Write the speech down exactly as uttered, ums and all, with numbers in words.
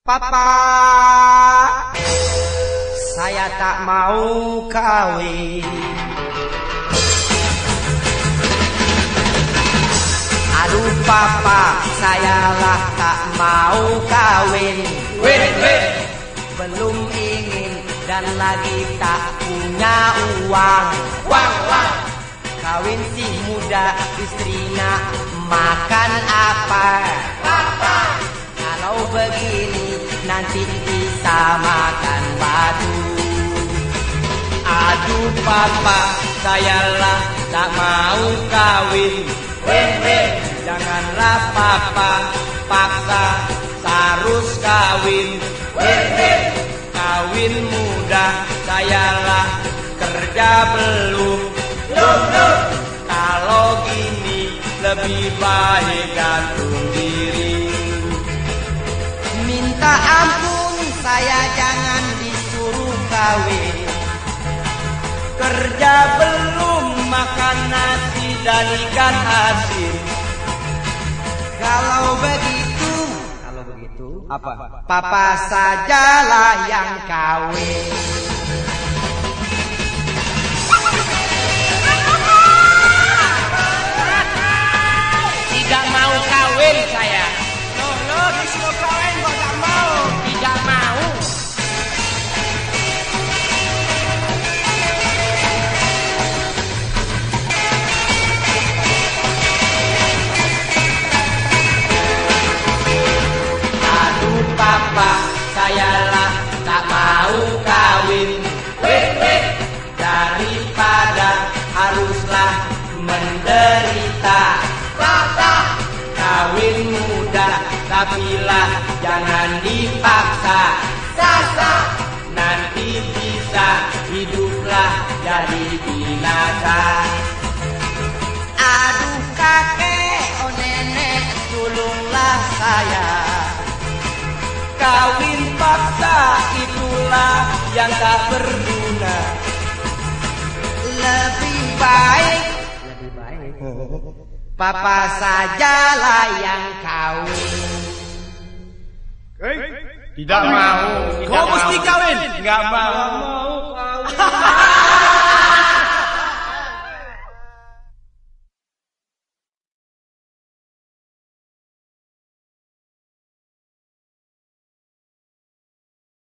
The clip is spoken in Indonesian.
Papa, saya tak mau kawin. Aduh papa, sayalah tak mau kawin. Win, win. Belum ingin dan lagi tak punya uang. Wang, wang. Kawin si muda, istrinya makan apa? Apa? Kalau begini nanti bisa makan batu. Aduh papa, sayalah tak mau kawin. Win, win. Janganlah papa paksa harus kawin. Win, win. Kawin muda, sayalah kerja belum. Belum, belum. Kalau gini lebih baik gantung diri. Minta ampun, saya jangan disuruh kawin. Kerja belum, makan nasi dan ikan asin. Kalau begitu, kalau begitu, Apa? papa sajalah yang kawin. Tidak mau kawin saya. Loh, loh, disuruh kawin kok tak mau? Tidak mau. Aduh papa, sayalah tak mau kawin. Win, win. Daripada haruslah menderita. Papa. Kawin muda, tapilah jangan dipaksa. Sasa. Nanti bisa hiduplah jadi binasa. Aduh kakek, oh nenek, tolonglah saya. Kawin paksa itulah yang tak berguna. Lebih baik, lebih baik, papa sajalah yang kawin. Tidak mau. Kau mesti kawin. Enggak mau.